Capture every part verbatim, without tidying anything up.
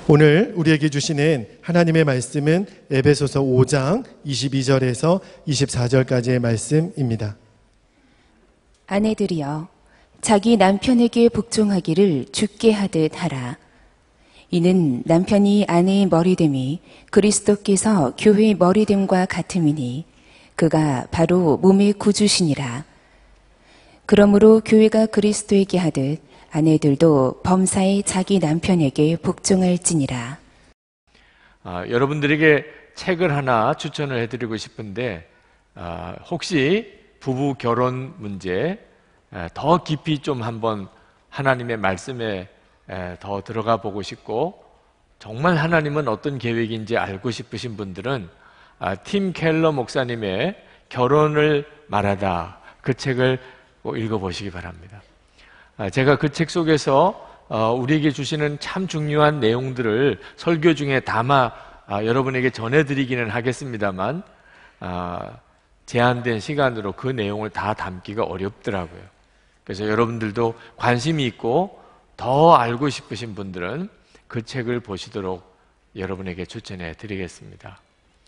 오늘 우리에게 주시는 하나님의 말씀은 에베소서 오 장 이십이 절에서 이십사 절까지의 말씀입니다. 아내들이여 자기 남편에게 복종하기를 주께 하듯 하라. 이는 남편이 아내의 머리됨이 그리스도께서 교회의 머리됨과 같음이니 그가 바로 몸의 구주시니라. 그러므로 교회가 그리스도에게 하듯 아내들도 범사에 자기 남편에게 복종할지니라. 아, 여러분들에게 책을 하나 추천을 해드리고 싶은데 아, 혹시 부부 결혼 문제 에, 더 깊이 좀 한번 하나님의 말씀에 에, 더 들어가 보고 싶고 정말 하나님은 어떤 계획인지 알고 싶으신 분들은 아, 팀 켈러 목사님의 결혼을 말하다 그 책을 꼭 읽어보시기 바랍니다. 제가 그 책 속에서 우리에게 주시는 참 중요한 내용들을 설교 중에 담아 여러분에게 전해드리기는 하겠습니다만 제한된 시간으로 그 내용을 다 담기가 어렵더라고요. 그래서 여러분들도 관심이 있고 더 알고 싶으신 분들은 그 책을 보시도록 여러분에게 추천해 드리겠습니다.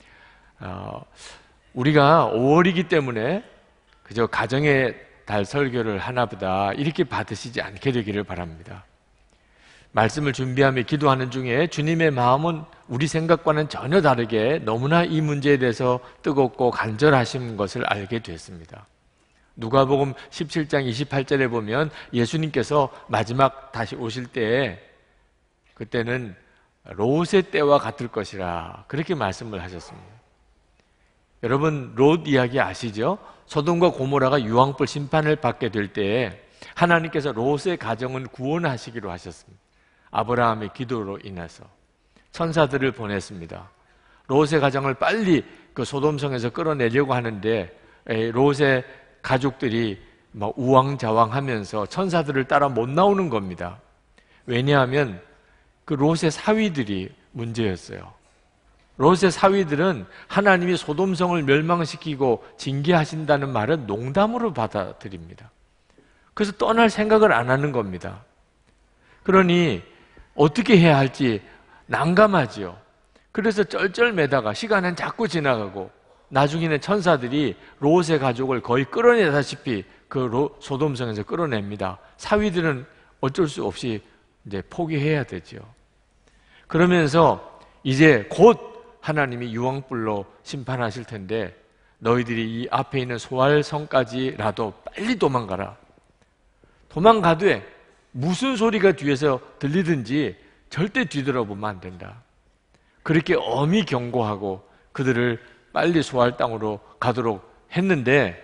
우리가 오월이기 때문에 그저 가정의 달 설교를 하나보다 이렇게 받으시지 않게 되기를 바랍니다. 말씀을 준비하며 기도하는 중에 주님의 마음은 우리 생각과는 전혀 다르게 너무나 이 문제에 대해서 뜨겁고 간절하신 것을 알게 됐습니다. 누가복음 십칠 장 이십팔 절에 보면 예수님께서 마지막 다시 오실 때에 그때는 롯의 때와 같을 것이라 그렇게 말씀을 하셨습니다. 여러분 롯 이야기 아시죠? 소돔과 고모라가 유황불 심판을 받게 될 때에 하나님께서 롯의 가정은 구원하시기로 하셨습니다. 아브라함의 기도로 인해서 천사들을 보냈습니다. 롯의 가정을 빨리 그 소돔성에서 끌어내려고 하는데 롯의 가족들이 막 우왕좌왕하면서 천사들을 따라 못 나오는 겁니다. 왜냐하면 그 롯의 사위들이 문제였어요. 롯의 사위들은 하나님이 소돔성을 멸망시키고 징계하신다는 말은 농담으로 받아들입니다. 그래서 떠날 생각을 안 하는 겁니다. 그러니 어떻게 해야 할지 난감하지요. 그래서 쩔쩔매다가 시간은 자꾸 지나가고 나중에는 천사들이 롯의 가족을 거의 끌어내다시피 그 소돔성에서 끌어냅니다. 사위들은 어쩔 수 없이 이제 포기해야 되죠. 그러면서 이제 곧 하나님이 유황불로 심판하실 텐데 너희들이 이 앞에 있는 소알성까지라도 빨리 도망가라. 도망가되 무슨 소리가 뒤에서 들리든지 절대 뒤돌아보면 안 된다. 그렇게 엄히 경고하고 그들을 빨리 소알 땅으로 가도록 했는데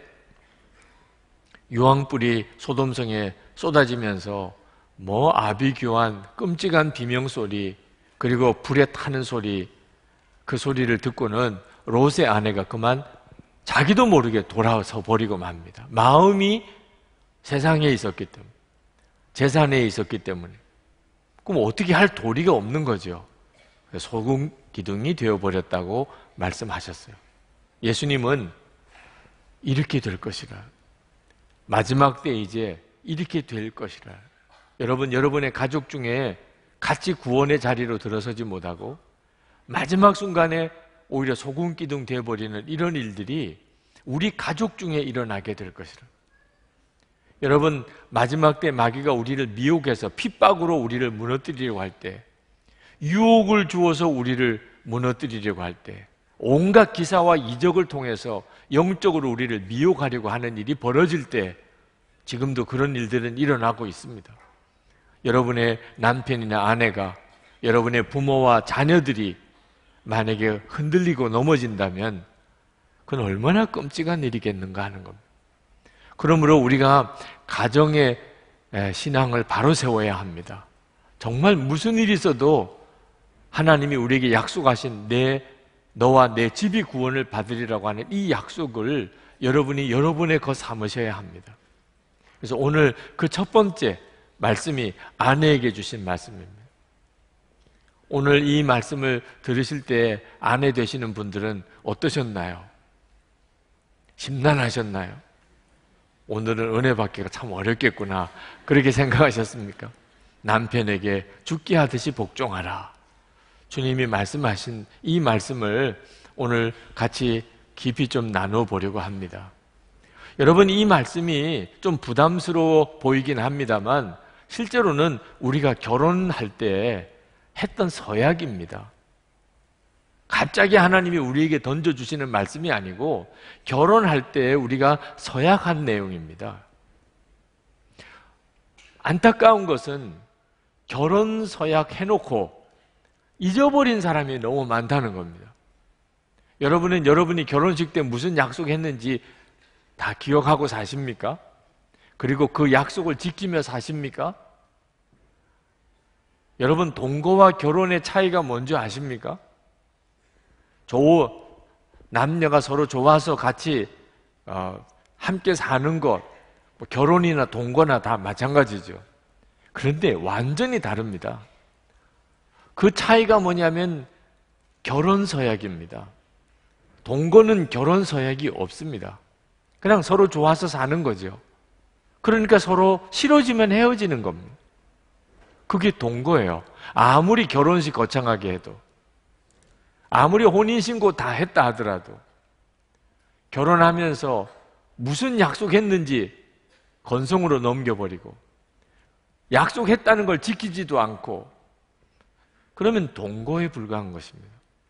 유황불이 소돔성에 쏟아지면서 뭐 아비규환 끔찍한 비명소리 그리고 불에 타는 소리 그 소리를 듣고는 롯의 아내가 그만 자기도 모르게 돌아서 버리고 맙니다. 마음이 세상에 있었기 때문에 재산에 있었기 때문에 그럼 어떻게 할 도리가 없는 거죠. 소금 기둥이 되어버렸다고 말씀하셨어요. 예수님은 이렇게 될 것이라 마지막 때 이제 이렇게 될 것이라 여러분 여러분의 가족 중에 같이 구원의 자리로 들어서지 못하고 마지막 순간에 오히려 소금기둥 되어버리는 이런 일들이 우리 가족 중에 일어나게 될 것이라. 여러분 마지막 때 마귀가 우리를 미혹해서 핍박으로 우리를 무너뜨리려고 할 때 유혹을 주어서 우리를 무너뜨리려고 할 때 온갖 기사와 이적을 통해서 영적으로 우리를 미혹하려고 하는 일이 벌어질 때 지금도 그런 일들은 일어나고 있습니다. 여러분의 남편이나 아내가 여러분의 부모와 자녀들이 만약에 흔들리고 넘어진다면 그건 얼마나 끔찍한 일이겠는가 하는 겁니다. 그러므로 우리가 가정의 신앙을 바로 세워야 합니다. 정말 무슨 일이 있어도 하나님이 우리에게 약속하신 내 너와 내 집이 구원을 받으리라고 하는 이 약속을 여러분이 여러분의 것 삼으셔야 합니다. 그래서 오늘 그 첫 번째 말씀이 아내에게 주신 말씀입니다. 오늘 이 말씀을 들으실 때 아내 되시는 분들은 어떠셨나요? 심란하셨나요? 오늘은 은혜 받기가 참 어렵겠구나 그렇게 생각하셨습니까? 남편에게 죽게 하듯이 복종하라 주님이 말씀하신 이 말씀을 오늘 같이 깊이 좀 나눠보려고 합니다. 여러분, 이 말씀이 좀 부담스러워 보이긴 합니다만 실제로는 우리가 결혼할 때 했던 서약입니다. 갑자기 하나님이 우리에게 던져주시는 말씀이 아니고 결혼할 때 우리가 서약한 내용입니다. 안타까운 것은 결혼 서약 해놓고 잊어버린 사람이 너무 많다는 겁니다. 여러분은 여러분이 결혼식 때 무슨 약속했는지 다 기억하고 사십니까? 그리고 그 약속을 지키며 사십니까? 여러분, 동거와 결혼의 차이가 뭔지 아십니까? 조, 남녀가 서로 좋아서 같이 어, 함께 사는 것, 뭐 결혼이나 동거나 다 마찬가지죠. 그런데 완전히 다릅니다. 그 차이가 뭐냐면 결혼 서약입니다. 동거는 결혼 서약이 없습니다. 그냥 서로 좋아서 사는 거죠. 그러니까 서로 싫어지면 헤어지는 겁니다. 그게 동거예요. 아무리 결혼식 거창하게 해도, 아무리 혼인신고 다 했다 하더라도 결혼하면서 무슨 약속했는지 건성으로 넘겨버리고 약속했다는 걸 지키지도 않고 그러면 동거에 불과한 것입니다.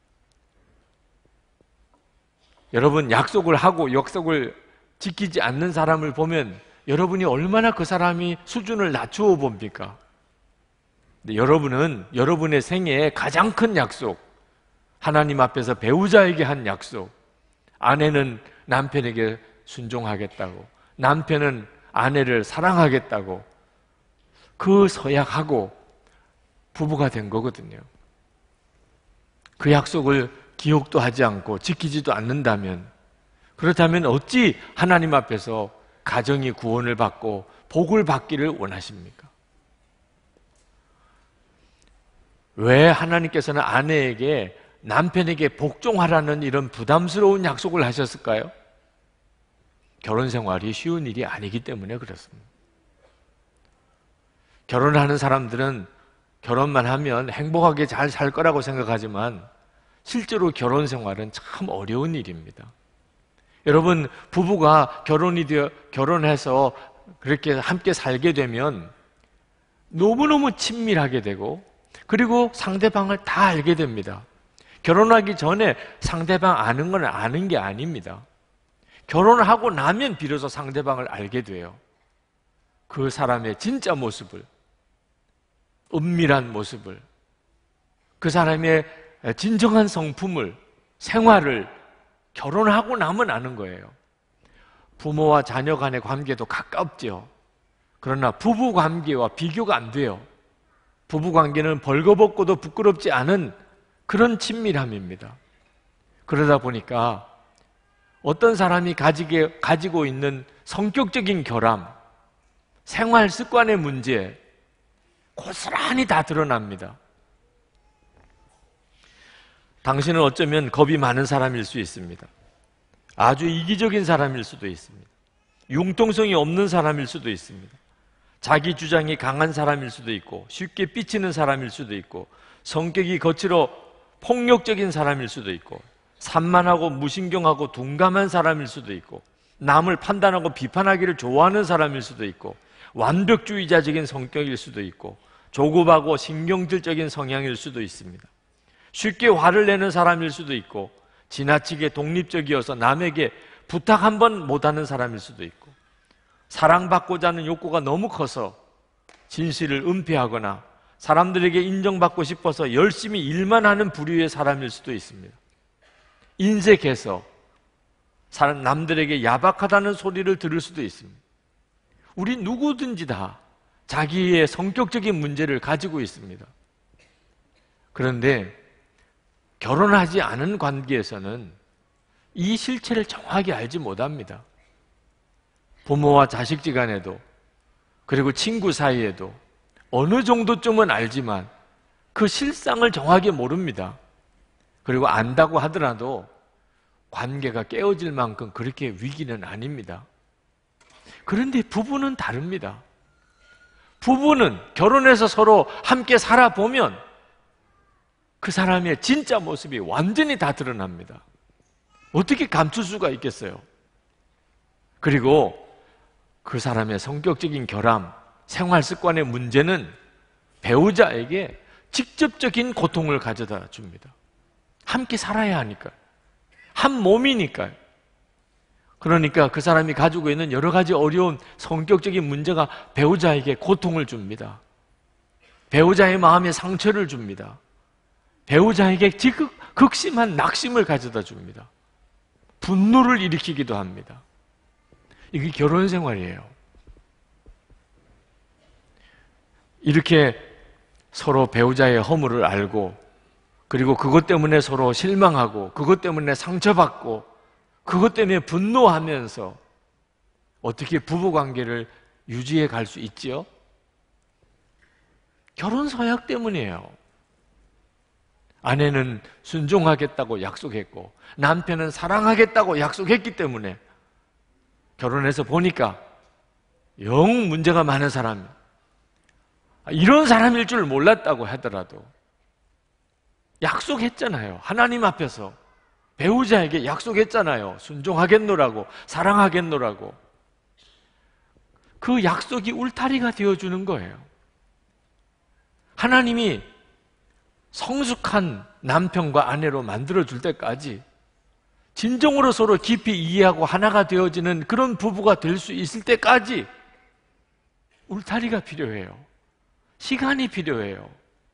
여러분, 약속을 하고 약속을 지키지 않는 사람을 보면 여러분이 얼마나 그 사람이 수준을 낮추어 봅니까? 근데 여러분은 여러분의 생애에 가장 큰 약속, 하나님 앞에서 배우자에게 한 약속, 아내는 남편에게 순종하겠다고, 남편은 아내를 사랑하겠다고 그 서약하고 부부가 된 거거든요. 그 약속을 기억도 하지 않고 지키지도 않는다면, 그렇다면 어찌 하나님 앞에서 가정이 구원을 받고 복을 받기를 원하십니까? 왜 하나님께서는 아내에게 남편에게 복종하라는 이런 부담스러운 약속을 하셨을까요? 결혼 생활이 쉬운 일이 아니기 때문에 그렇습니다. 결혼하는 사람들은 결혼만 하면 행복하게 잘 살 거라고 생각하지만 실제로 결혼 생활은 참 어려운 일입니다. 여러분, 부부가 결혼이 되어 결혼해서 그렇게 함께 살게 되면 너무너무 친밀하게 되고, 그리고 상대방을 다 알게 됩니다. 결혼하기 전에 상대방 아는 건 아는 게 아닙니다. 결혼을 하고 나면 비로소 상대방을 알게 돼요. 그 사람의 진짜 모습을, 은밀한 모습을, 그 사람의 진정한 성품을, 생활을 결혼하고 나면 아는 거예요. 부모와 자녀 간의 관계도 가깝죠. 그러나 부부 관계와 비교가 안 돼요. 부부 관계는 벌거벗고도 부끄럽지 않은 그런 친밀함입니다. 그러다 보니까 어떤 사람이 가지게, 가지고 있는 성격적인 결함, 생활 습관의 문제, 고스란히 다 드러납니다. 당신은 어쩌면 겁이 많은 사람일 수 있습니다. 아주 이기적인 사람일 수도 있습니다. 융통성이 없는 사람일 수도 있습니다. 자기 주장이 강한 사람일 수도 있고, 쉽게 삐치는 사람일 수도 있고, 성격이 거칠어 폭력적인 사람일 수도 있고, 산만하고 무신경하고 둔감한 사람일 수도 있고, 남을 판단하고 비판하기를 좋아하는 사람일 수도 있고, 완벽주의자적인 성격일 수도 있고, 조급하고 신경질적인 성향일 수도 있습니다. 쉽게 화를 내는 사람일 수도 있고, 지나치게 독립적이어서 남에게 부탁 한 번 못하는 사람일 수도 있고, 사랑받고자 하는 욕구가 너무 커서 진실을 은폐하거나 사람들에게 인정받고 싶어서 열심히 일만 하는 부류의 사람일 수도 있습니다. 인색해서 사람 남들에게 야박하다는 소리를 들을 수도 있습니다. 우리 누구든지 다 자기의 성격적인 문제를 가지고 있습니다. 그런데 결혼하지 않은 관계에서는 이 실체를 정확히 알지 못합니다. 부모와 자식지간에도, 그리고 친구 사이에도 어느 정도쯤은 알지만 그 실상을 정확히 모릅니다. 그리고 안다고 하더라도 관계가 깨어질 만큼 그렇게 위기는 아닙니다. 그런데 부부는 다릅니다. 부부는 결혼해서 서로 함께 살아보면 그 사람의 진짜 모습이 완전히 다 드러납니다. 어떻게 감출 수가 있겠어요? 그리고 그 사람의 성격적인 결함, 생활 습관의 문제는 배우자에게 직접적인 고통을 가져다 줍니다. 함께 살아야 하니까. 한 몸이니까요. 그러니까 그 사람이 가지고 있는 여러 가지 어려운 성격적인 문제가 배우자에게 고통을 줍니다. 배우자의 마음에 상처를 줍니다. 배우자에게 지극, 극심한 낙심을 가져다 줍니다. 분노를 일으키기도 합니다. 이게 결혼 생활이에요. 이렇게 서로 배우자의 허물을 알고, 그리고 그것 때문에 서로 실망하고, 그것 때문에 상처받고, 그것 때문에 분노하면서 어떻게 부부관계를 유지해 갈 수 있지요? 결혼 서약 때문이에요. 아내는 순종하겠다고 약속했고 남편은 사랑하겠다고 약속했기 때문에 결혼해서 보니까 영 문제가 많은 사람, 이런 사람일 줄 몰랐다고 하더라도 약속했잖아요. 하나님 앞에서 배우자에게 약속했잖아요. 순종하겠노라고, 사랑하겠노라고. 그 약속이 울타리가 되어주는 거예요. 하나님이 성숙한 남편과 아내로 만들어줄 때까지 진정으로 서로 깊이 이해하고 하나가 되어지는 그런 부부가 될 수 있을 때까지 울타리가 필요해요. 시간이 필요해요.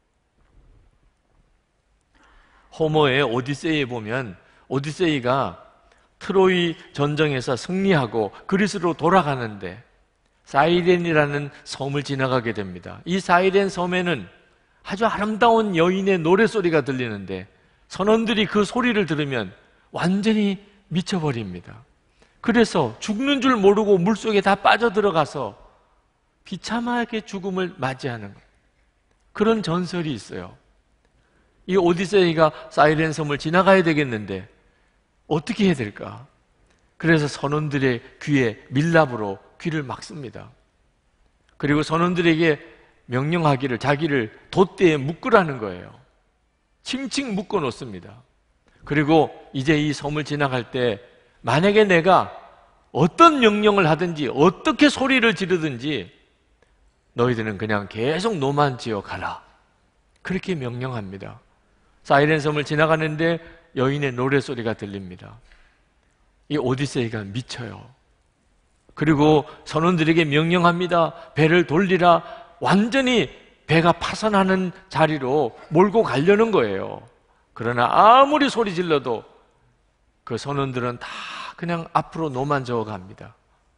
호머의 오디세이에 보면 오디세이가 트로이 전쟁에서 승리하고 그리스로 돌아가는데 사이렌이라는 섬을 지나가게 됩니다. 이 사이렌 섬에는 아주 아름다운 여인의 노래소리가 들리는데 선원들이 그 소리를 들으면 완전히 미쳐버립니다. 그래서 죽는 줄 모르고 물속에 다 빠져들어가서 비참하게 죽음을 맞이하는 그런 전설이 있어요. 이 오디세이가 사이렌 섬을 지나가야 되겠는데 어떻게 해야 될까? 그래서 선원들의 귀에 밀랍으로 귀를 막습니다. 그리고 선원들에게 명령하기를 자기를 돛대에 묶으라는 거예요. 칭칭 묶어 놓습니다. 그리고 이제 이 섬을 지나갈 때 만약에 내가 어떤 명령을 하든지 어떻게 소리를 지르든지 너희들은 그냥 계속 노만 지어 가라. 그렇게 명령합니다. 사이렌 섬을 지나가는데 여인의 노래소리가 들립니다. 이 오디세이가 미쳐요. 그리고 선원들에게 명령합니다. 배를 돌리라. 완전히 배가 파선하는 자리로 몰고 가려는 거예요. 그러나 아무리 소리 질러도 그 선원들은 다 그냥 앞으로 노만 저어 갑니다.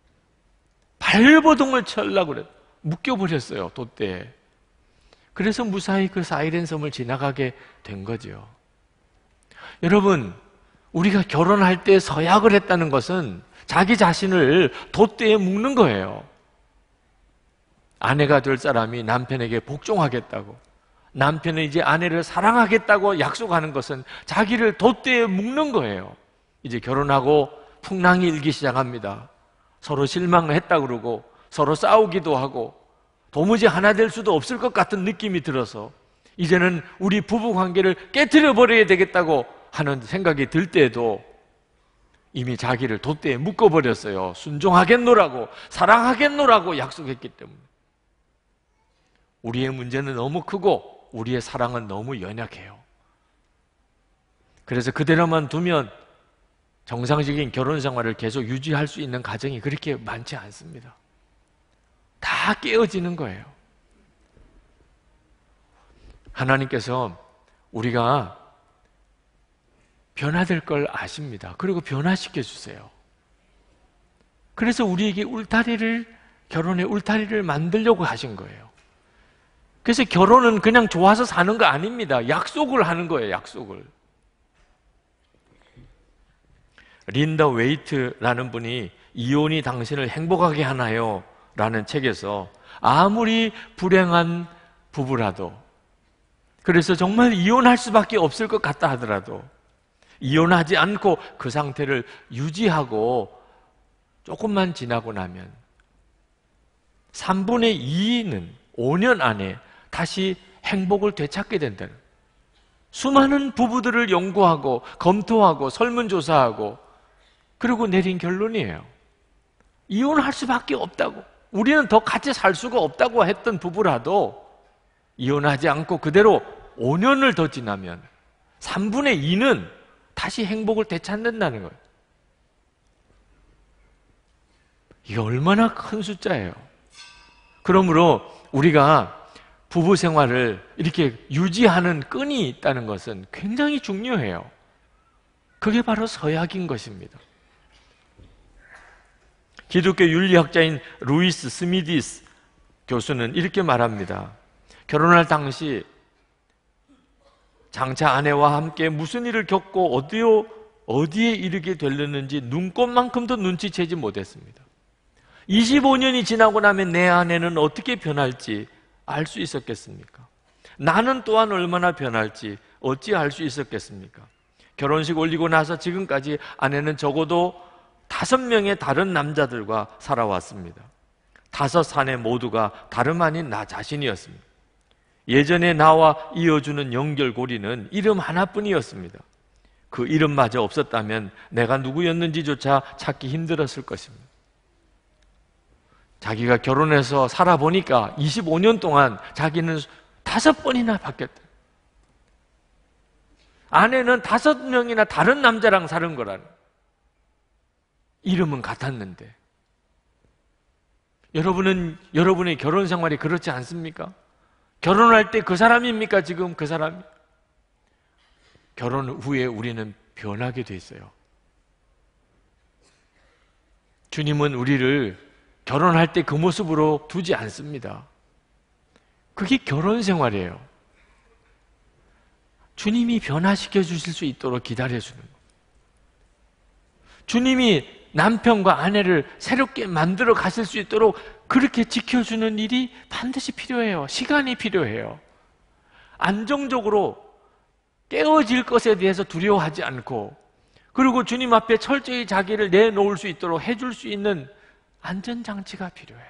발버둥을 치려고 그래. 묶여버렸어요, 돛대에. 그래서 무사히 그 사이렌 섬을 지나가게 된 거죠. 여러분, 우리가 결혼할 때 서약을 했다는 것은 자기 자신을 돛대에 묶는 거예요. 아내가 될 사람이 남편에게 복종하겠다고, 남편은 이제 아내를 사랑하겠다고 약속하는 것은 자기를 돛대에 묶는 거예요. 이제 결혼하고 풍랑이 일기 시작합니다. 서로 실망을 했다 그러고 서로 싸우기도 하고 도무지 하나 될 수도 없을 것 같은 느낌이 들어서 이제는 우리 부부 관계를 깨트려 버려야 되겠다고 하는 생각이 들 때에도 이미 자기를 돛대에 묶어버렸어요. 순종하겠노라고, 사랑하겠노라고 약속했기 때문에. 우리의 문제는 너무 크고 우리의 사랑은 너무 연약해요. 그래서 그대로만 두면 정상적인 결혼 생활을 계속 유지할 수 있는 가정이 그렇게 많지 않습니다. 다 깨어지는 거예요. 하나님께서 우리가 변화될 걸 아십니다. 그리고 변화시켜 주세요. 그래서 우리에게 울타리를, 결혼의 울타리를 만들려고 하신 거예요. 그래서 결혼은 그냥 좋아서 사는 거 아닙니다. 약속을 하는 거예요, 약속을. 린다 웨이트라는 분이 이혼이 당신을 행복하게 하나요? 라는 책에서 아무리 불행한 부부라도, 그래서 정말 이혼할 수밖에 없을 것 같다 하더라도 이혼하지 않고 그 상태를 유지하고 조금만 지나고 나면 삼분의 이는 오 년 안에 다시 행복을 되찾게 된다는, 수많은 부부들을 연구하고 검토하고 설문조사하고 그리고 내린 결론이에요. 이혼할 수밖에 없다고. 우리는 더 같이 살 수가 없다고 했던 부부라도 이혼하지 않고 그대로 오 년을 더 지나면 삼분의 이는 다시 행복을 되찾는다는 거예요. 이게 얼마나 큰 숫자예요. 그러므로 우리가 부부 생활을 이렇게 유지하는 끈이 있다는 것은 굉장히 중요해요. 그게 바로 서약인 것입니다. 기독교 윤리학자인 루이스 스미디스 교수는 이렇게 말합니다. 결혼할 당시 장차 아내와 함께 무슨 일을 겪고 어디요, 어디에 이르게 되려는지 눈꽃만큼도 눈치채지 못했습니다. 이십오 년이 지나고 나면 내 아내는 어떻게 변할지 알 수 있었겠습니까? 나는 또한 얼마나 변할지 어찌 알 수 있었겠습니까? 결혼식 올리고 나서 지금까지 아내는 적어도 다섯 명의 다른 남자들과 살아왔습니다. 다섯 사내 모두가 다름 아닌 나 자신이었습니다. 예전에 나와 이어주는 연결고리는 이름 하나뿐이었습니다. 그 이름마저 없었다면 내가 누구였는지조차 찾기 힘들었을 것입니다. 자기가 결혼해서 살아보니까 이십오 년 동안 자기는 다섯 번이나 바뀌었다. 아내는 다섯 명이나 다른 남자랑 사는 거라는. 이름은 같았는데. 여러분은, 여러분의 결혼 생활이 그렇지 않습니까? 결혼할 때 그 사람입니까? 지금 그 사람이? 결혼 후에 우리는 변하게 돼 있어요. 주님은 우리를 결혼할 때 그 모습으로 두지 않습니다. 그게 결혼 생활이에요. 주님이 변화시켜 주실 수 있도록 기다려주는 거예요. 주님이 남편과 아내를 새롭게 만들어 가실 수 있도록 그렇게 지켜주는 일이 반드시 필요해요. 시간이 필요해요. 안정적으로 깨어질 것에 대해서 두려워하지 않고, 그리고 주님 앞에 철저히 자기를 내놓을 수 있도록 해줄 수 있는 안전장치가 필요해요.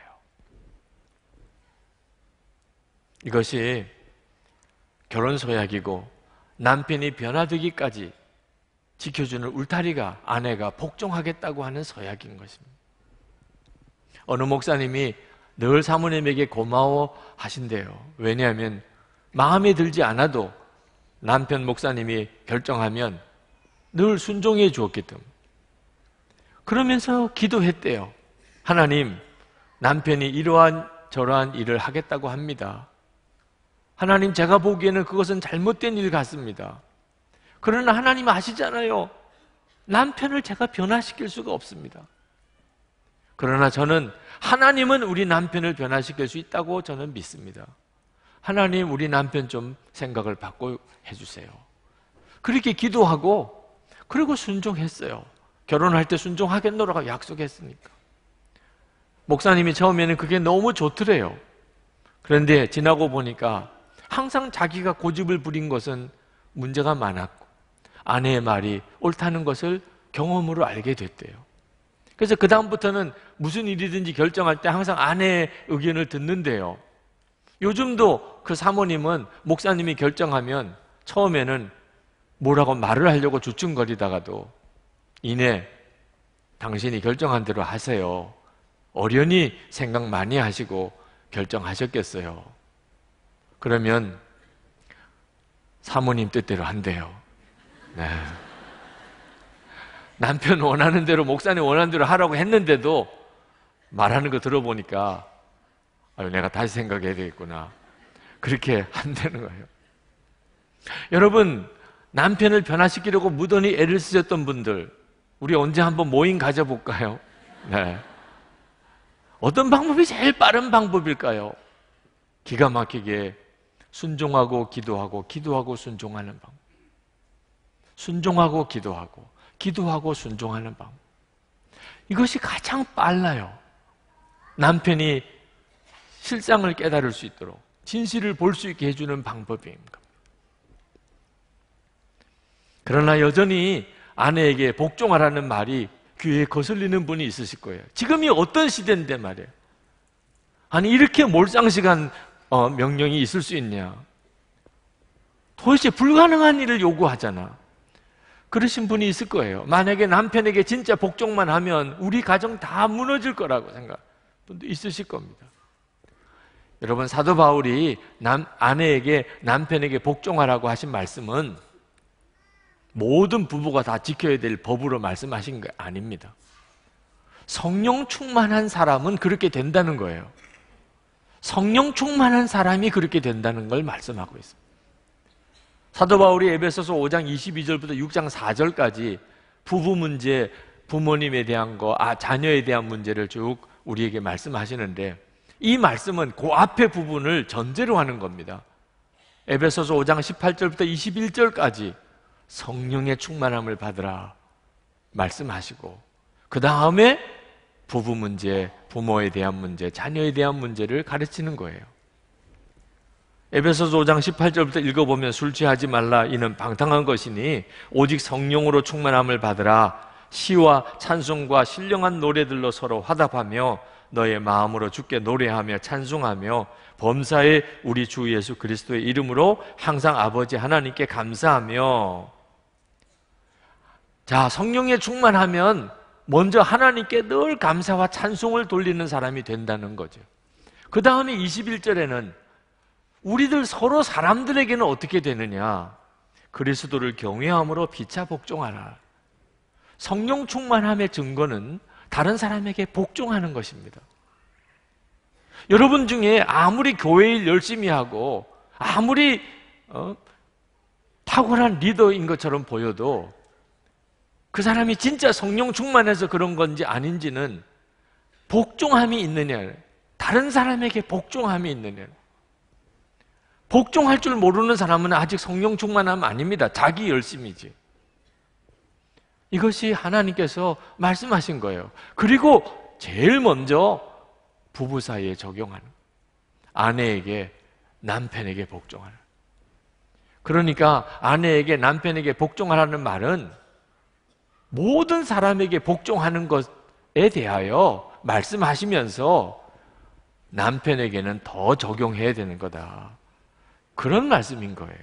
이것이 결혼 서약이고 남편이 변화되기까지 지켜주는 울타리가 아내가 복종하겠다고 하는 서약인 것입니다. 어느 목사님이 늘 사모님에게 고마워 하신대요. 왜냐하면 마음에 들지 않아도 남편 목사님이 결정하면 늘 순종해 주었기 때문에. 그러면서 기도했대요. 하나님, 남편이 이러한 저러한 일을 하겠다고 합니다. 하나님, 제가 보기에는 그것은 잘못된 일 같습니다. 그러나 하나님 아시잖아요. 남편을 제가 변화시킬 수가 없습니다. 그러나 저는 하나님은 우리 남편을 변화시킬 수 있다고 저는 믿습니다. 하나님, 우리 남편 좀 생각을 바꿔 해주세요. 그렇게 기도하고 그리고 순종했어요. 결혼할 때 순종하겠노라고 약속했으니까. 목사님이 처음에는 그게 너무 좋더래요. 그런데 지나고 보니까 항상 자기가 고집을 부린 것은 문제가 많았고 아내의 말이 옳다는 것을 경험으로 알게 됐대요. 그래서 그 다음부터는 무슨 일이든지 결정할 때 항상 아내의 의견을 듣는데요. 요즘도 그 사모님은 목사님이 결정하면 처음에는 뭐라고 말을 하려고 주춤거리다가도 이내 당신이 결정한 대로 하세요. 어련히 생각 많이 하시고 결정하셨겠어요. 그러면 사모님 뜻대로 한대요. 네. 남편 원하는 대로, 목사님 원하는 대로 하라고 했는데도 말하는 거 들어보니까 아유, 내가 다시 생각해야 되겠구나. 그렇게 한다는 거예요. 여러분, 남편을 변화시키려고 무던히 애를 쓰셨던 분들, 우리 언제 한번 모임 가져볼까요? 네. 어떤 방법이 제일 빠른 방법일까요? 기가 막히게 순종하고 기도하고 기도하고 순종하는 방법. 순종하고 기도하고 기도하고 순종하는 방법. 이것이 가장 빨라요. 남편이 실상을 깨달을 수 있도록 진실을 볼 수 있게 해주는 방법입니다. 그러나 여전히 아내에게 복종하라는 말이 귀에 거슬리는 분이 있으실 거예요. 지금이 어떤 시대인데 말이에요. 아니 이렇게 몰상식한 어, 명령이 있을 수 있냐. 도대체 불가능한 일을 요구하잖아. 그러신 분이 있을 거예요. 만약에 남편에게 진짜 복종만 하면 우리 가정 다 무너질 거라고 생각하는 분도 있으실 겁니다. 여러분, 사도 바울이 남, 아내에게 남편에게 복종하라고 하신 말씀은 모든 부부가 다 지켜야 될 법으로 말씀하신 게 아닙니다. 성령 충만한 사람은 그렇게 된다는 거예요. 성령 충만한 사람이 그렇게 된다는 걸 말씀하고 있습니다. 사도 바울이 에베소서 오 장 이십이 절부터 육 장 사 절까지 부부 문제, 부모님에 대한 거, 아, 자녀에 대한 문제를 쭉 우리에게 말씀하시는데, 이 말씀은 그 앞에 부분을 전제로 하는 겁니다. 에베소서 오 장 십팔 절부터 이십일 절까지 성령의 충만함을 받으라 말씀하시고, 그 다음에 부부 문제, 부모에 대한 문제, 자녀에 대한 문제를 가르치는 거예요. 에베소서 오 장 십팔 절부터 읽어보면 술 취하지 말라, 이는 방탕한 것이니 오직 성령으로 충만함을 받으라. 시와 찬송과 신령한 노래들로 서로 화답하며 너의 마음으로 주께 노래하며 찬송하며 범사에 우리 주 예수 그리스도의 이름으로 항상 아버지 하나님께 감사하며. 자, 성령에 충만하면 먼저 하나님께 늘 감사와 찬송을 돌리는 사람이 된다는 거죠. 그 다음에 이십일 절에는 우리들 서로 사람들에게는 어떻게 되느냐? 그리스도를 경외함으로 피차 복종하라. 성령 충만함의 증거는 다른 사람에게 복종하는 것입니다. 여러분 중에 아무리 교회 일 열심히 하고 아무리 어, 탁월한 리더인 것처럼 보여도 그 사람이 진짜 성령 충만해서 그런 건지 아닌지는 복종함이 있느냐, 다른 사람에게 복종함이 있느냐. 복종할 줄 모르는 사람은 아직 성령 충만함 아닙니다. 자기 열심이지. 이것이 하나님께서 말씀하신 거예요. 그리고 제일 먼저 부부 사이에 적용하는, 아내에게 남편에게 복종하는. 그러니까 아내에게 남편에게 복종하라는 말은 모든 사람에게 복종하는 것에 대하여 말씀하시면서 남편에게는 더 적용해야 되는 거다, 그런 말씀인 거예요.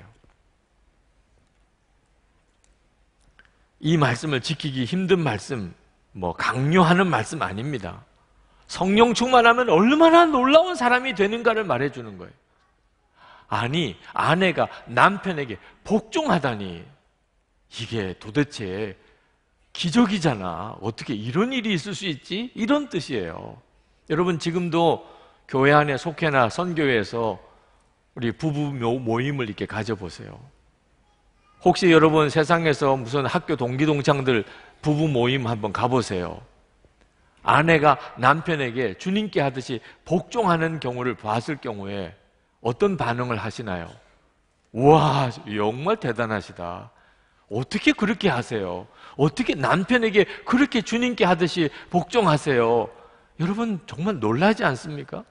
이 말씀을 지키기 힘든 말씀, 뭐 강요하는 말씀 아닙니다. 성령 충만하면 얼마나 놀라운 사람이 되는가를 말해주는 거예요. 아니, 아내가 남편에게 복종하다니, 이게 도대체 기적이잖아. 어떻게 이런 일이 있을 수 있지? 이런 뜻이에요. 여러분, 지금도 교회 안에 속회나 선교회에서 우리 부부 모임을 이렇게 가져보세요. 혹시 여러분 세상에서 무슨 학교 동기동창들 부부 모임 한번 가보세요. 아내가 남편에게 주님께 하듯이 복종하는 경우를 봤을 경우에 어떤 반응을 하시나요? 우와, 정말 대단하시다. 어떻게 그렇게 하세요? 어떻게 남편에게 그렇게 주님께 하듯이 복종하세요? 여러분 정말 놀라지 않습니까?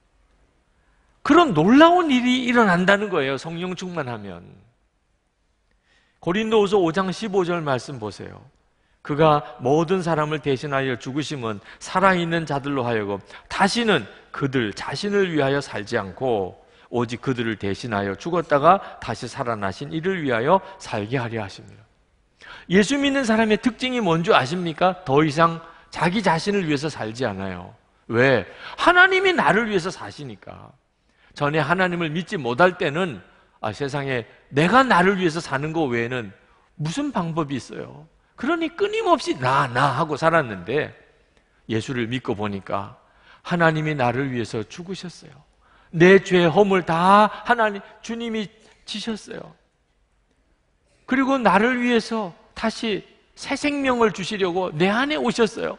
그런 놀라운 일이 일어난다는 거예요, 성령 충만하면. 고린도후서 오 장 십오 절 말씀 보세요. 그가 모든 사람을 대신하여 죽으심은 살아있는 자들로 하여금 다시는 그들 자신을 위하여 살지 않고 오직 그들을 대신하여 죽었다가 다시 살아나신 이를 위하여 살게 하려 하십니다. 예수 믿는 사람의 특징이 뭔지 아십니까? 더 이상 자기 자신을 위해서 살지 않아요. 왜? 하나님이 나를 위해서 사시니까. 전에 하나님을 믿지 못할 때는 아, 세상에 내가 나를 위해서 사는 거 외에는 무슨 방법이 있어요? 그러니 끊임없이 나, 나 하고 살았는데 예수를 믿고 보니까 하나님이 나를 위해서 죽으셨어요. 내 죄 허물 다 하나님, 주님이 지셨어요. 그리고 나를 위해서 다시 새 생명을 주시려고 내 안에 오셨어요.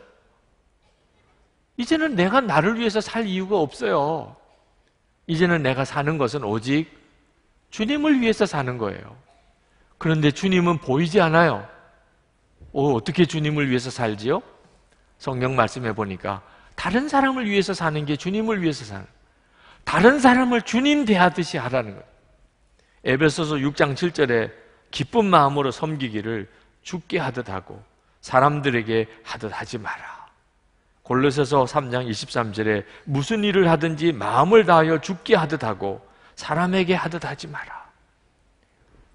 이제는 내가 나를 위해서 살 이유가 없어요. 이제는 내가 사는 것은 오직 주님을 위해서 사는 거예요. 그런데 주님은 보이지 않아요. 어, 어떻게 주님을 위해서 살지요? 성경 말씀해 보니까 다른 사람을 위해서 사는 게 주님을 위해서 사는, 다른 사람을 주님 대하듯이 하라는 거예요. 에베소서 육 장 칠 절에 기쁜 마음으로 섬기기를 주께 하듯 하고 사람들에게 하듯 하지 마라. 골로새서 삼 장 이십삼 절에 무슨 일을 하든지 마음을 다하여 주께 하듯 하고 사람에게 하듯 하지 마라.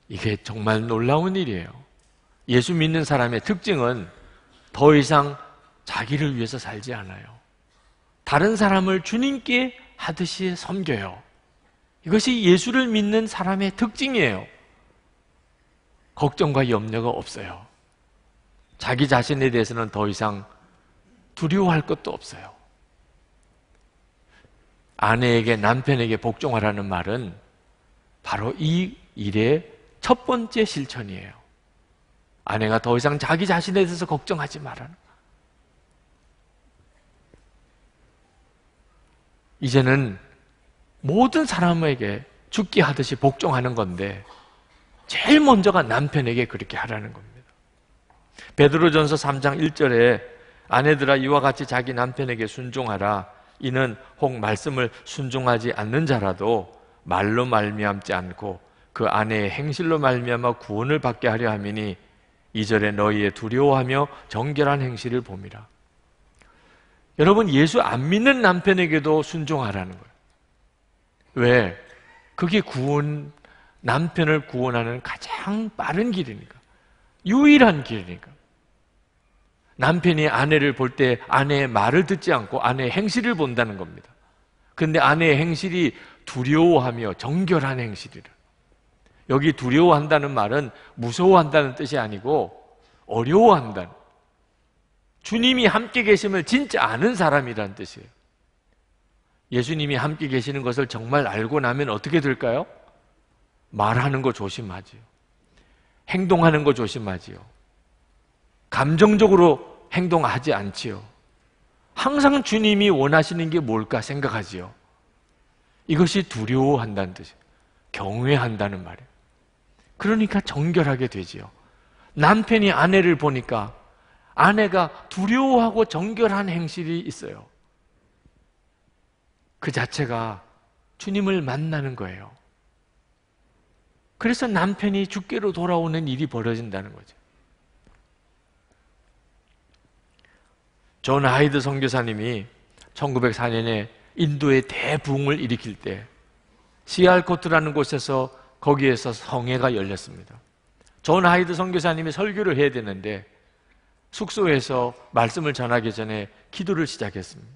이게 정말 놀라운 일이에요. 예수 믿는 사람의 특징은 더 이상 자기를 위해서 살지 않아요. 다른 사람을 주님께 하듯이 섬겨요. 이것이 예수를 믿는 사람의 특징이에요. 걱정과 염려가 없어요. 자기 자신에 대해서는 더 이상 두려워할 것도 없어요. 아내에게 남편에게 복종하라는 말은 바로 이 일의 첫 번째 실천이에요. 아내가 더 이상 자기 자신에 대해서 걱정하지 말아라. 이제는 모든 사람에게 죽게 하듯이 복종하는 건데 제일 먼저가 남편에게 그렇게 하라는 겁니다. 베드로전서 삼 장 일 절에 아내들아 이와 같이 자기 남편에게 순종하라. 이는 혹 말씀을 순종하지 않는 자라도 말로 말미암지 않고 그 아내의 행실로 말미암아 구원을 받게 하려 함이니 이 절에 너희의 두려워하며 정결한 행실을 봄이라. 여러분, 예수 안 믿는 남편에게도 순종하라는 거예요. 왜? 그게 구원, 남편을 구원하는 가장 빠른 길이니까. 유일한 길이니까. 남편이 아내를 볼 때 아내의 말을 듣지 않고 아내의 행실을 본다는 겁니다. 그런데 아내의 행실이 두려워하며 정결한 행실이라. 여기 두려워한다는 말은 무서워한다는 뜻이 아니고 어려워한다는, 주님이 함께 계심을 진짜 아는 사람이라는 뜻이에요. 예수님이 함께 계시는 것을 정말 알고 나면 어떻게 될까요? 말하는 거 조심하지요. 행동하는 거 조심하지요. 감정적으로 행동하지 않지요. 항상 주님이 원하시는 게 뭘까 생각하지요. 이것이 두려워한다는 뜻이에요. 경외한다는 말이에요. 그러니까 정결하게 되지요. 남편이 아내를 보니까 아내가 두려워하고 정결한 행실이 있어요. 그 자체가 주님을 만나는 거예요. 그래서 남편이 주께로 돌아오는 일이 벌어진다는 거죠. 존 하이드 선교사님이 천구백사 년에 인도의 대부흥을 일으킬 때 시알코트라는 곳에서 거기에서 성회가 열렸습니다. 존 하이드 선교사님이 설교를 해야 되는데 숙소에서 말씀을 전하기 전에 기도를 시작했습니다.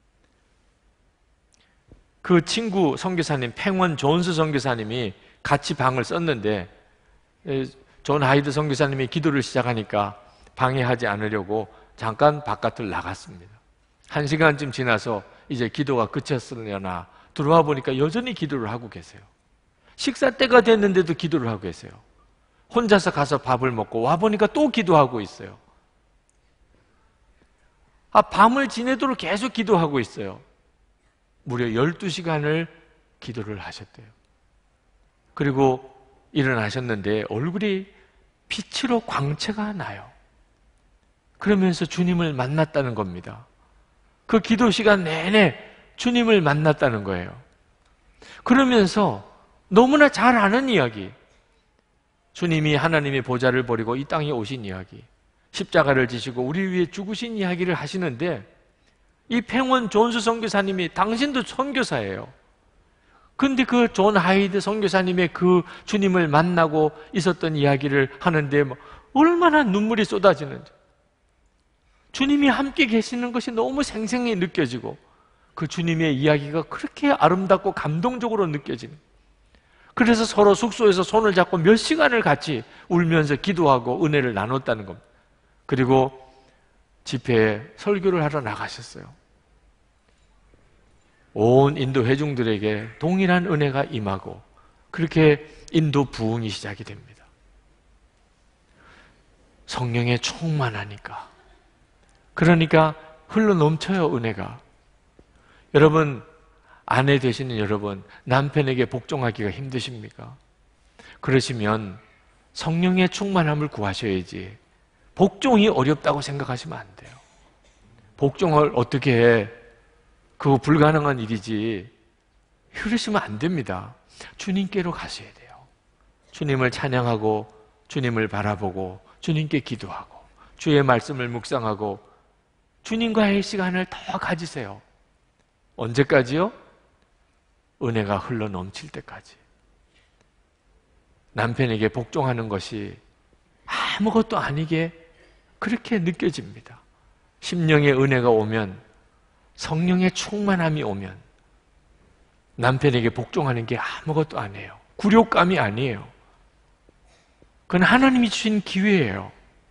그 친구 선교사님 팽원 존스 선교사님이 같이 방을 썼는데 존 하이드 선교사님이 기도를 시작하니까 방해하지 않으려고 잠깐 바깥을 나갔습니다. 한 시간쯤 지나서 이제 기도가 그쳤으려나 들어와 보니까 여전히 기도를 하고 계세요. 식사 때가 됐는데도 기도를 하고 계세요. 혼자서 가서 밥을 먹고 와 보니까 또 기도하고 있어요. 아, 밤을 지내도록 계속 기도하고 있어요. 무려 열두 시간을 기도를 하셨대요. 그리고 일어나셨는데 얼굴이 빛으로 광채가 나요. 그러면서 주님을 만났다는 겁니다. 그 기도 시간 내내 주님을 만났다는 거예요. 그러면서 너무나 잘 아는 이야기, 주님이 하나님의 보좌를 버리고 이 땅에 오신 이야기, 십자가를 지시고 우리 위해 죽으신 이야기를 하시는데 이 팽원 존스 선교사님이 당신도 선교사예요. 근데 그 존 하이드 선교사님의 그 주님을 만나고 있었던 이야기를 하는데 얼마나 눈물이 쏟아지는지, 주님이 함께 계시는 것이 너무 생생히 느껴지고 그 주님의 이야기가 그렇게 아름답고 감동적으로 느껴지는, 그래서 서로 숙소에서 손을 잡고 몇 시간을 같이 울면서 기도하고 은혜를 나눴다는 겁니다. 그리고 집회에 설교를 하러 나가셨어요. 온 인도 회중들에게 동일한 은혜가 임하고 그렇게 인도 부흥이 시작이 됩니다. 성령에 충만하니까, 그러니까 흘러넘쳐요, 은혜가. 여러분, 아내 되시는 여러분, 남편에게 복종하기가 힘드십니까? 그러시면 성령의 충만함을 구하셔야지 복종이 어렵다고 생각하시면 안 돼요. 복종을 어떻게 해? 그거 불가능한 일이지. 그러시면 안 됩니다. 주님께로 가셔야 돼요. 주님을 찬양하고 주님을 바라보고 주님께 기도하고 주의 말씀을 묵상하고 주님과의 시간을 더 가지세요. 언제까지요? 은혜가 흘러 넘칠 때까지. 남편에게 복종하는 것이 아무것도 아니게 그렇게 느껴집니다. 심령의 은혜가 오면, 성령의 충만함이 오면 남편에게 복종하는 게 아무것도 아니에요. 굴욕감이 아니에요. 그건 하나님이 주신 기회예요.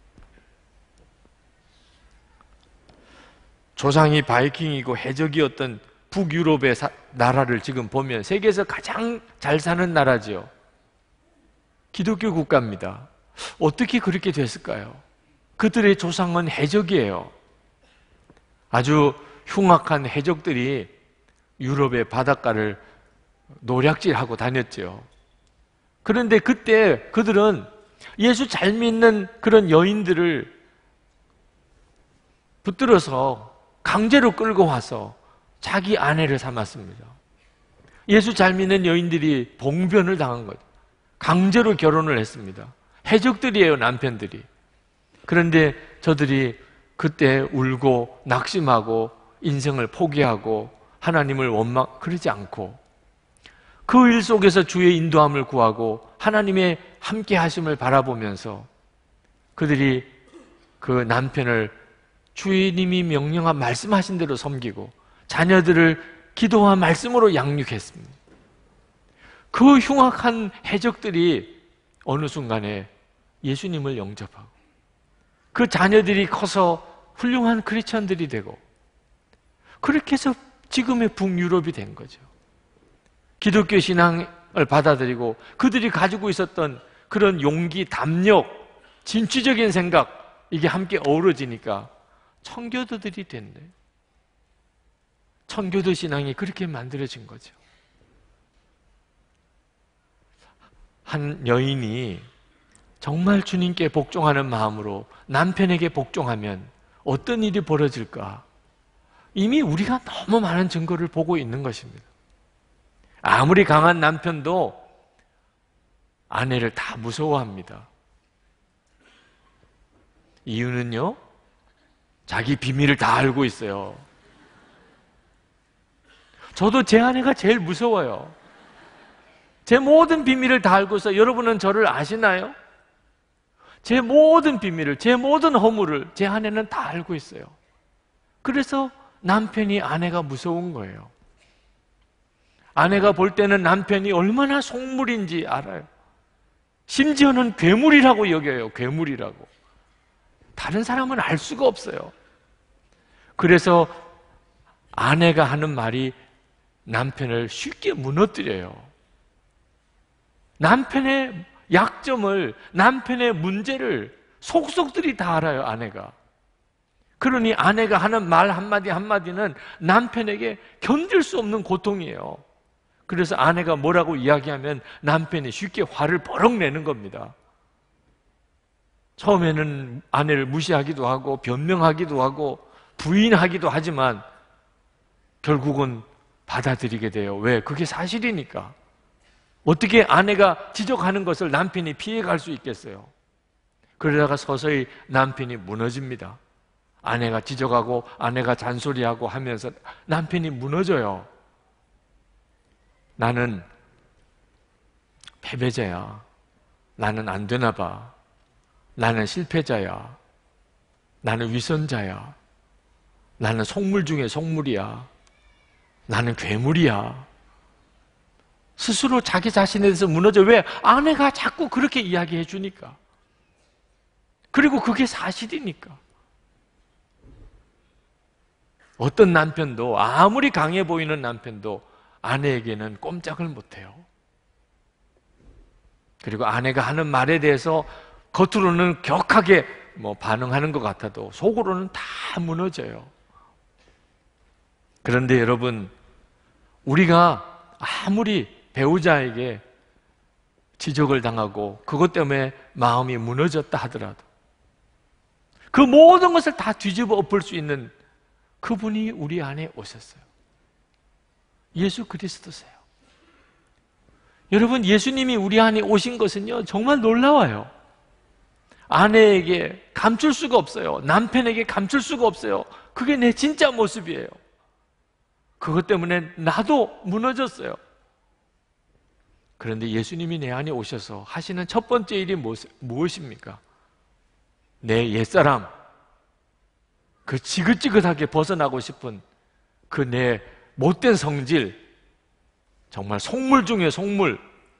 조상이 바이킹이고 해적이었던 북유럽의 사, 나라를 지금 보면 세계에서 가장 잘 사는 나라지요. 기독교 국가입니다. 어떻게 그렇게 됐을까요? 그들의 조상은 해적이에요. 아주 흉악한 해적들이 유럽의 바닷가를 노략질하고 다녔죠. 그런데 그때 그들은 예수 잘 믿는 그런 여인들을 붙들어서 강제로 끌고 와서 자기 아내를 삼았습니다. 예수 잘 믿는 여인들이 봉변을 당한 거죠. 강제로 결혼을 했습니다. 해적들이에요, 남편들이. 그런데 저들이 그때 울고 낙심하고 인생을 포기하고 하나님을 원망, 그러지 않고 그 일 속에서 주의 인도함을 구하고 하나님의 함께 하심을 바라보면서 그들이 그 남편을 주님이 명령한 말씀하신 대로 섬기고 자녀들을 기도와 말씀으로 양육했습니다. 그 흉악한 해적들이 어느 순간에 예수님을 영접하고 그 자녀들이 커서 훌륭한 크리스천들이 되고 그렇게 해서 지금의 북유럽이 된 거죠. 기독교 신앙을 받아들이고 그들이 가지고 있었던 그런 용기, 담력, 진취적인 생각, 이게 함께 어우러지니까 청교도들이 됐네. 청교도 신앙이 그렇게 만들어진 거죠. 한 여인이 정말 주님께 복종하는 마음으로 남편에게 복종하면 어떤 일이 벌어질까? 이미 우리가 너무 많은 증거를 보고 있는 것입니다. 아무리 강한 남편도 아내를 다 무서워합니다. 이유는요, 자기 비밀을 다 알고 있어요. 저도 제 아내가 제일 무서워요. 제 모든 비밀을 다 알고 있어요. 여러분은 저를 아시나요? 제 모든 비밀을, 제 모든 허물을 제 아내는 다 알고 있어요. 그래서 남편이 아내가 무서운 거예요. 아내가 볼 때는 남편이 얼마나 속물인지 알아요. 심지어는 괴물이라고 여겨요. 괴물이라고. 다른 사람은 알 수가 없어요. 그래서 아내가 하는 말이 남편을 쉽게 무너뜨려요. 남편의 약점을, 남편의 문제를 속속들이 다 알아요, 아내가. 그러니 아내가 하는 말 한마디 한마디는 남편에게 견딜 수 없는 고통이에요. 그래서 아내가 뭐라고 이야기하면 남편이 쉽게 화를 버럭 내는 겁니다. 처음에는 아내를 무시하기도 하고 변명하기도 하고 부인하기도 하지만 결국은 받아들이게 돼요. 왜? 그게 사실이니까. 어떻게 아내가 지적하는 것을 남편이 피해갈 수 있겠어요? 그러다가 서서히 남편이 무너집니다. 아내가 지적하고 아내가 잔소리하고 하면서 남편이 무너져요. 나는 패배자야. 나는 안 되나 봐. 나는 실패자야. 나는 위선자야. 나는 속물 중에 속물이야. 나는 괴물이야. 스스로 자기 자신에 대해서 무너져. 왜? 아내가 자꾸 그렇게 이야기해 주니까. 그리고 그게 사실이니까. 어떤 남편도, 아무리 강해 보이는 남편도 아내에게는 꼼짝을 못해요. 그리고 아내가 하는 말에 대해서 겉으로는 격하게 뭐 반응하는 것 같아도 속으로는 다 무너져요. 그런데 여러분, 우리가 아무리 배우자에게 지적을 당하고 그것 때문에 마음이 무너졌다 하더라도 그 모든 것을 다 뒤집어 엎을 수 있는 그분이 우리 안에 오셨어요. 예수 그리스도세요. 여러분, 예수님이 우리 안에 오신 것은요, 정말 놀라워요. 아내에게 감출 수가 없어요. 남편에게 감출 수가 없어요. 그게 내 진짜 모습이에요. 그것 때문에 나도 무너졌어요. 그런데 예수님이 내 안에 오셔서 하시는 첫 번째 일이 무엇입니까? 내 옛사람, 그 지긋지긋하게 벗어나고 싶은 그 내 못된 성질, 정말 속물 중에 속물,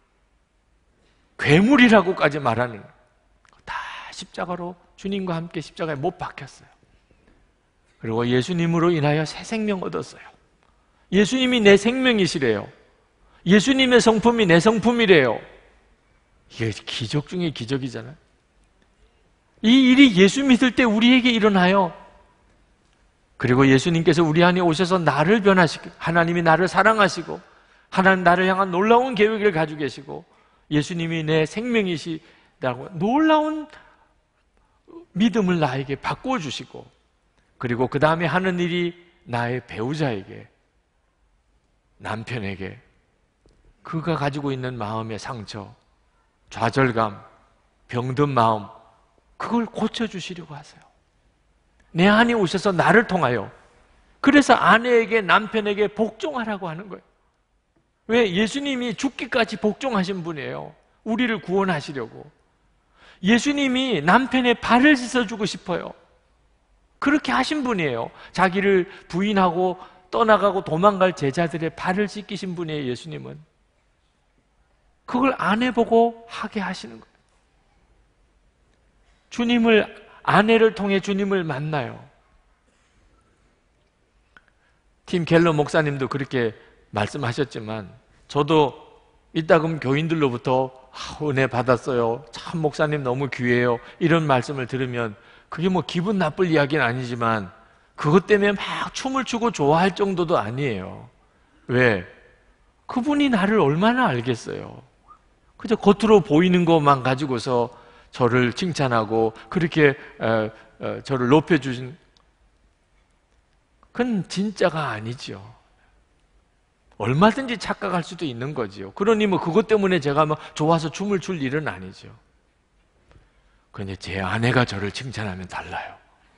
괴물이라고까지 말하는, 다 십자가로 주님과 함께 십자가에 못 박혔어요. 그리고 예수님으로 인하여 새 생명 얻었어요. 예수님이 내 생명이시래요. 예수님의 성품이 내 성품이래요. 이게 기적 중에 기적이잖아요. 이 일이 예수 믿을 때 우리에게 일어나요. 그리고 예수님께서 우리 안에 오셔서 나를 변화시키고, 하나님이 나를 사랑하시고, 하나님 나를 향한 놀라운 계획을 가지고 계시고, 예수님이 내 생명이시다고 놀라운 믿음을 나에게 바꿔주시고, 그리고 그 다음에 하는 일이 나의 배우자에게, 남편에게 그가 가지고 있는 마음의 상처, 좌절감, 병든 마음, 그걸 고쳐주시려고 하세요. 내 안에 오셔서 나를 통하여, 그래서 아내에게, 남편에게 복종하라고 하는 거예요. 왜? 예수님이 죽기까지 복종하신 분이에요. 우리를 구원하시려고. 예수님이 남편의 발을 씻어주고 싶어요. 그렇게 하신 분이에요. 자기를 부인하고 떠나가고 도망갈 제자들의 발을 씻기신 분이에요, 예수님은. 그걸 아내 보고 하게 하시는 거예요. 주님을, 아내를 통해 주님을 만나요. 팀 켈러 목사님도 그렇게 말씀하셨지만, 저도 이따금 교인들로부터 은혜 받았어요, 참 목사님 너무 귀해요, 이런 말씀을 들으면 그게 뭐 기분 나쁠 이야기는 아니지만 그것 때문에 막 춤을 추고 좋아할 정도도 아니에요. 왜? 그분이 나를 얼마나 알겠어요. 그저 겉으로 보이는 것만 가지고서 저를 칭찬하고 그렇게 어, 어, 저를 높여주신, 그건 진짜가 아니죠. 얼마든지 착각할 수도 있는 거지요. 그러니 뭐 그것 때문에 제가 뭐 좋아서 춤을 출 일은 아니죠. 그런데 제 아내가 저를 칭찬하면 달라요.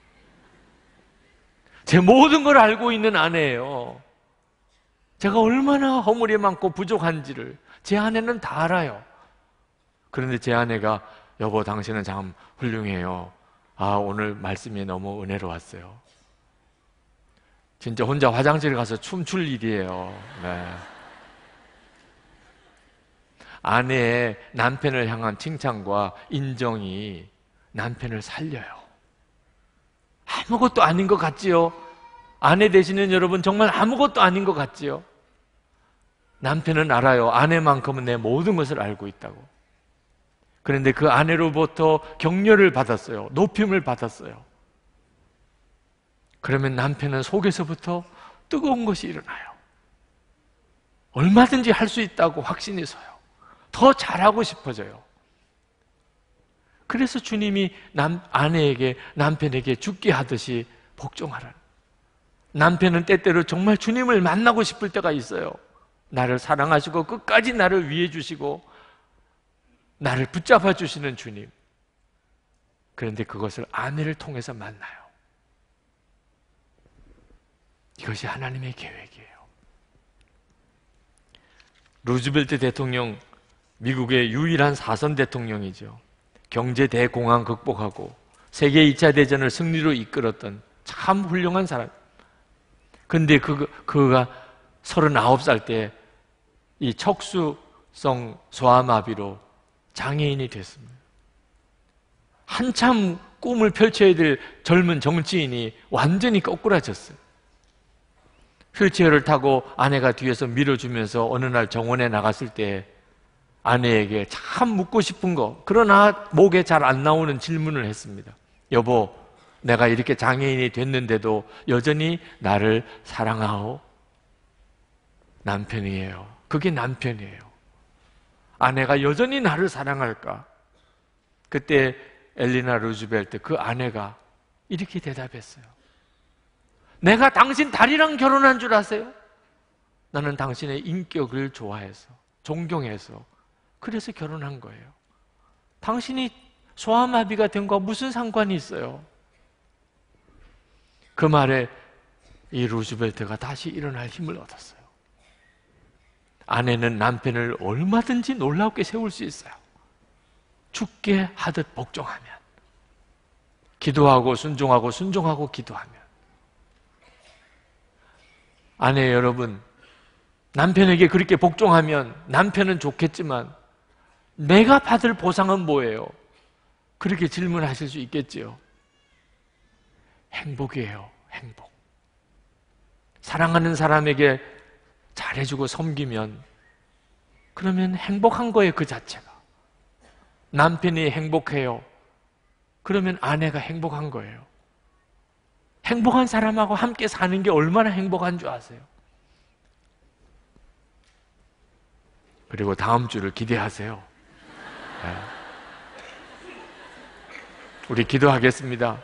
제 모든 걸 알고 있는 아내예요. 제가 얼마나 허물이 많고 부족한지를 제 아내는 다 알아요. 그런데 제 아내가, 여보 당신은 참 훌륭해요, 아 오늘 말씀이 너무 은혜로웠어요, 진짜 혼자 화장실 가서 춤출 일이에요. 네. 아내의 남편을 향한 칭찬과 인정이 남편을 살려요. 아무것도 아닌 것 같지요? 아내 되시는 여러분, 정말 아무것도 아닌 것 같지요? 남편은 알아요. 아내만큼은 내 모든 것을 알고 있다고. 그런데 그 아내로부터 격려를 받았어요. 높임을 받았어요. 그러면 남편은 속에서부터 뜨거운 것이 일어나요. 얼마든지 할 수 있다고 확신이 서요. 더 잘하고 싶어져요. 그래서 주님이 남, 아내에게, 남편에게 죽게 하듯이 복종하라는. 남편은 때때로 정말 주님을 만나고 싶을 때가 있어요. 나를 사랑하시고 끝까지 나를 위해 주시고 나를 붙잡아 주시는 주님. 그런데 그것을 아내를 통해서 만나요. 이것이 하나님의 계획이에요. 루즈벨트 대통령, 미국의 유일한 사선 대통령이죠. 경제 대공황 극복하고 세계 이 차 대전을 승리로 이끌었던 참 훌륭한 사람. 근데 그, 그가 서른아홉 살 때 이 척수성 소아마비로 장애인이 됐습니다. 한참 꿈을 펼쳐야 될 젊은 정치인이 완전히 거꾸라졌어요. 휠체어를 타고 아내가 뒤에서 밀어주면서 어느 날 정원에 나갔을 때 아내에게 참 묻고 싶은 거, 그러나 목에 잘 안 나오는 질문을 했습니다. 여보, 내가 이렇게 장애인이 됐는데도 여전히 나를 사랑하오? 남편이에요. 그게 남편이에요. 아내가 여전히 나를 사랑할까? 그때 엘리나 루즈벨트, 그 아내가 이렇게 대답했어요. 내가 당신 다리랑 결혼한 줄 아세요? 나는 당신의 인격을 좋아해서, 존경해서, 그래서 결혼한 거예요. 당신이 소아마비가 된 거와 무슨 상관이 있어요? 그 말에 이 루즈벨트가 다시 일어날 힘을 얻었어요. 아내는 남편을 얼마든지 놀랍게 세울 수 있어요. 죽게 하듯 복종하면, 기도하고 순종하고 순종하고 기도하면. 아내 여러분, 남편에게 그렇게 복종하면 남편은 좋겠지만 내가 받을 보상은 뭐예요? 그렇게 질문하실 수 있겠지요. 행복이에요. 행복. 사랑하는 사람에게 잘해주고 섬기면 그러면 행복한 거예요. 그 자체가. 남편이 행복해요. 그러면 아내가 행복한 거예요. 행복한 사람하고 함께 사는 게 얼마나 행복한 줄 아세요? 그리고 다음 주를 기대하세요. 네. 우리 기도하겠습니다.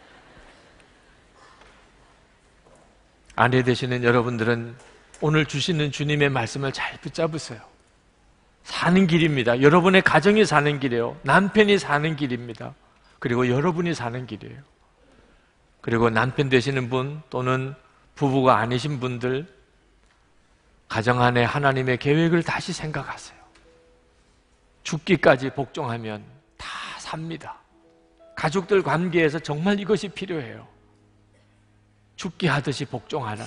아내 되시는 여러분들은 오늘 주시는 주님의 말씀을 잘 붙잡으세요. 사는 길입니다. 여러분의 가정이 사는 길이에요. 남편이 사는 길입니다. 그리고 여러분이 사는 길이에요. 그리고 남편 되시는 분 또는 부부가 아니신 분들, 가정 안에 하나님의 계획을 다시 생각하세요. 죽기까지 복종하면 다 삽니다. 가족들 관계에서 정말 이것이 필요해요. 죽기 하듯이 복종하라.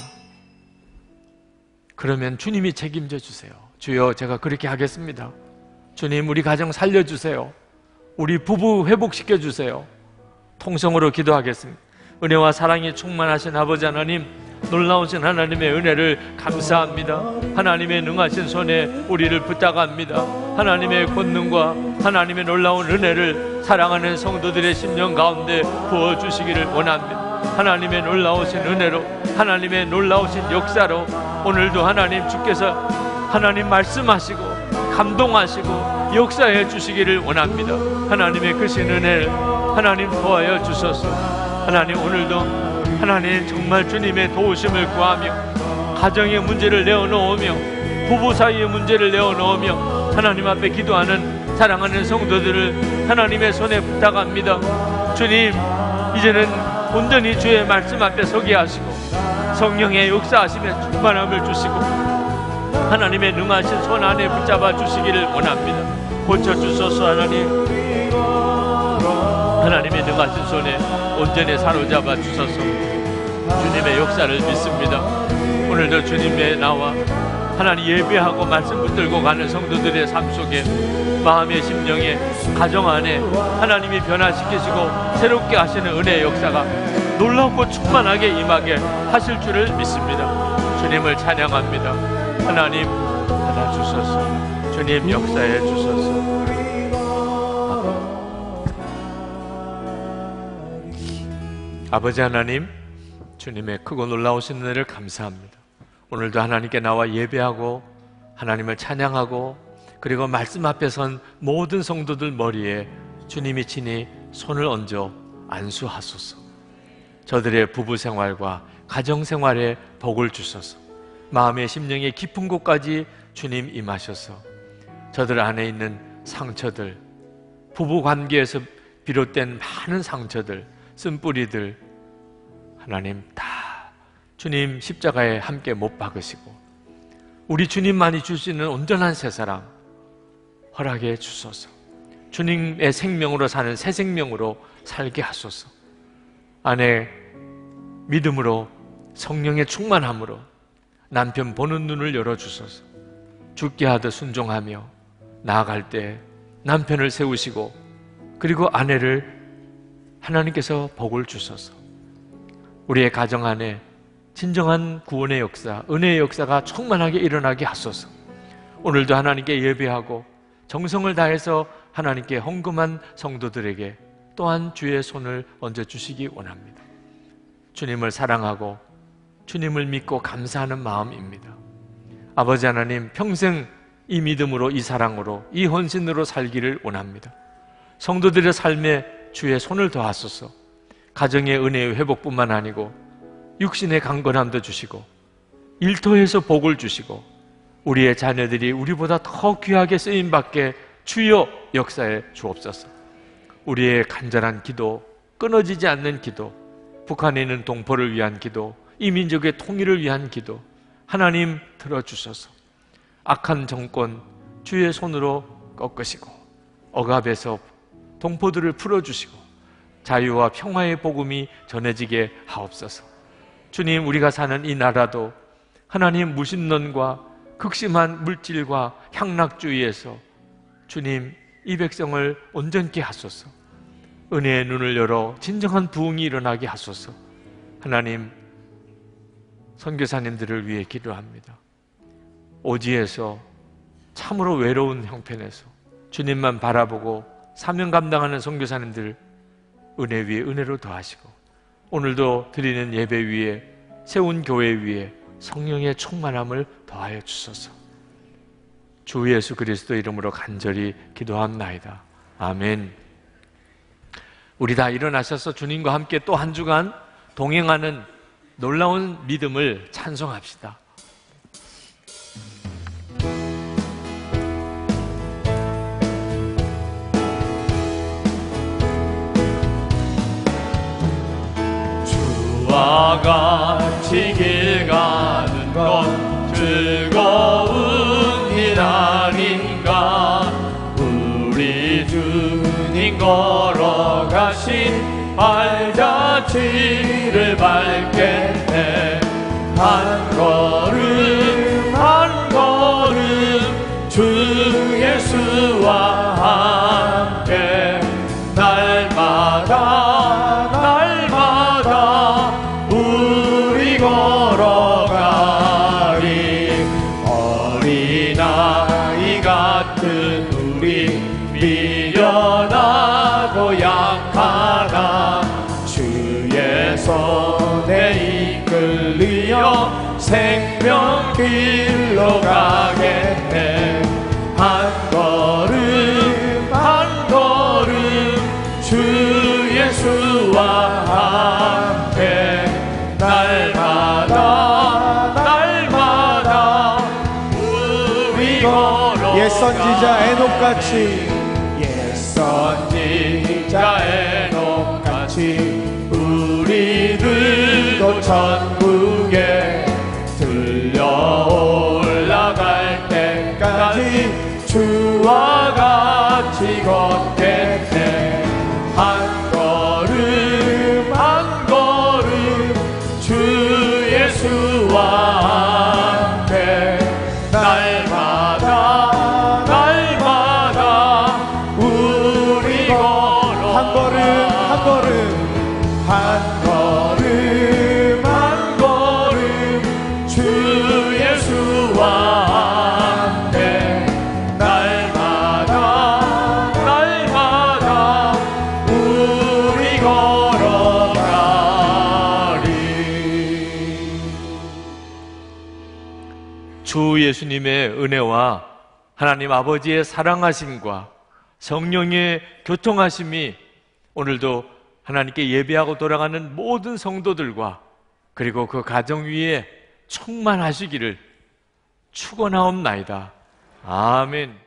그러면 주님이 책임져 주세요. 주여, 제가 그렇게 하겠습니다. 주님, 우리 가정 살려주세요. 우리 부부 회복시켜 주세요. 통성으로 기도하겠습니다. 은혜와 사랑이 충만하신 아버지 하나님, 놀라우신 하나님의 은혜를 감사합니다. 하나님의 능하신 손에 우리를 붙잡갑니다. 하나님의 권능과 하나님의 놀라운 은혜를 사랑하는 성도들의 심령 가운데 부어주시기를 원합니다. 하나님의 놀라우신 은혜로, 하나님의 놀라우신 역사로 오늘도 하나님 주께서 하나님 말씀하시고 감동하시고 역사해 주시기를 원합니다. 하나님의 크신 은혜를 하나님 도와여 주소서. 하나님, 오늘도 하나님 정말 주님의 도우심을 구하며 가정의 문제를 내어놓으며 부부 사이의 문제를 내어놓으며 하나님 앞에 기도하는 사랑하는 성도들을 하나님의 손에 부탁합니다. 주님, 이제는 온전히 주의 말씀 앞에 서게 하시고 성령의 역사하심에 충만함을 주시고 하나님의 능하신 손 안에 붙잡아 주시기를 원합니다. 고쳐주소서. 하나님, 하나님의 능하신 손에 온전히 사로잡아 주소서. 주님의 역사를 믿습니다. 오늘도 주님의 나와 하나님 예배하고 말씀 붙들고 가는 성도들의 삶 속에 마음의 심령에 가정 안에 하나님이 변화시키시고 새롭게 하시는 은혜의 역사가 놀랍고 충만하게 임하게 하실 줄을 믿습니다. 주님을 찬양합니다. 하나님 받아주소서. 주님 역사해 주소서. 아버지 하나님, 주님의 크고 놀라우신 은혜를 감사합니다. 오늘도 하나님께 나와 예배하고 하나님을 찬양하고 그리고 말씀 앞에 선 모든 성도들 머리에 주님이 친히 손을 얹어 안수하소서. 저들의 부부 생활과 가정 생활에 복을 주소서. 마음의 심령의 깊은 곳까지 주님 임하셔서 저들 안에 있는 상처들, 부부 관계에서 비롯된 많은 상처들, 쓴뿌리들 하나님 다 주님 십자가에 함께 못 박으시고 우리 주님만이 줄 수 있는 온전한 새 사랑 허락해 주소서. 주님의 생명으로 사는 새 생명으로 살게 하소서. 아내 믿음으로 성령의 충만함으로 남편 보는 눈을 열어주소서. 죽게 하듯 순종하며 나아갈 때 남편을 세우시고 그리고 아내를 하나님께서 복을 주소서. 우리의 가정 안에 진정한 구원의 역사, 은혜의 역사가 충만하게 일어나게 하소서. 오늘도 하나님께 예배하고 정성을 다해서 하나님께 헌금한 성도들에게 또한 주의 손을 얹어주시기 원합니다. 주님을 사랑하고 주님을 믿고 감사하는 마음입니다. 아버지 하나님, 평생 이 믿음으로, 이 사랑으로, 이 헌신으로 살기를 원합니다. 성도들의 삶에 주의 손을 더하소서. 가정의 은혜의 회복뿐만 아니고 육신의 강건함도 주시고 일터에서 복을 주시고 우리의 자녀들이 우리보다 더 귀하게 쓰임받게 주여 역사에 주옵소서. 우리의 간절한 기도, 끊어지지 않는 기도, 북한에 있는 동포를 위한 기도, 이 민족의 통일을 위한 기도 하나님 들어주소서. 악한 정권 주의 손으로 꺾으시고 억압에서 동포들을 풀어주시고 자유와 평화의 복음이 전해지게 하옵소서. 주님, 우리가 사는 이 나라도 하나님 무신론과 극심한 물질과 향락주의에서 주님 이 백성을 온전케 하소서. 은혜의 눈을 열어 진정한 부흥이 일어나게 하소서. 하나님, 선교사님들을 위해 기도합니다. 오지에서 참으로 외로운 형편에서 주님만 바라보고 사명 감당하는 선교사님들 은혜 위에 은혜로 더하시고, 오늘도 드리는 예배 위에 세운 교회 위에 성령의 충만함을 더하여 주소서. 주 예수 그리스도 이름으로 간절히 기도합나이다. 아멘. 우리 다 일어나셔서 주님과 함께 또 한 주간 동행하는 놀라운 믿음을 찬송합시다. 주와 같이 길 가는 건 즐거운 일 아닌가. 우리 주님 걸어가신 발자취를 밟겠네. 한 걸음 한 걸음 주 예수와 함께 날마다 날마다 우리 걸어가리. 어린아이 같은 우리 미련하고 약하나 주의 손에 이끌리어 생명길로 가겠네. 한 걸음 한 걸음 주 예수와 함께 날마다 날마다 우리 걸어. 옛 선지자 에녹같이 옛 선지자 에녹같이 우리들도 천국에 들려 올라갈 때까지 주와 같이 걷겠네. 한 걸음 한 걸음 주 예수와 함께 날마다 날마다 우리 걸어. 한 걸음 한 걸음 한 걸음 한 걸음 주 예수와 함께 날마다 날마다 우리 걸어가리. 주 예수님의 은혜와 하나님 아버지의 사랑하심과 성령의 교통하심이 오늘도 하나님께 예배하고 돌아가는 모든 성도들과 그리고 그 가정 위에 충만하시기를 축원하옵나이다. 아멘.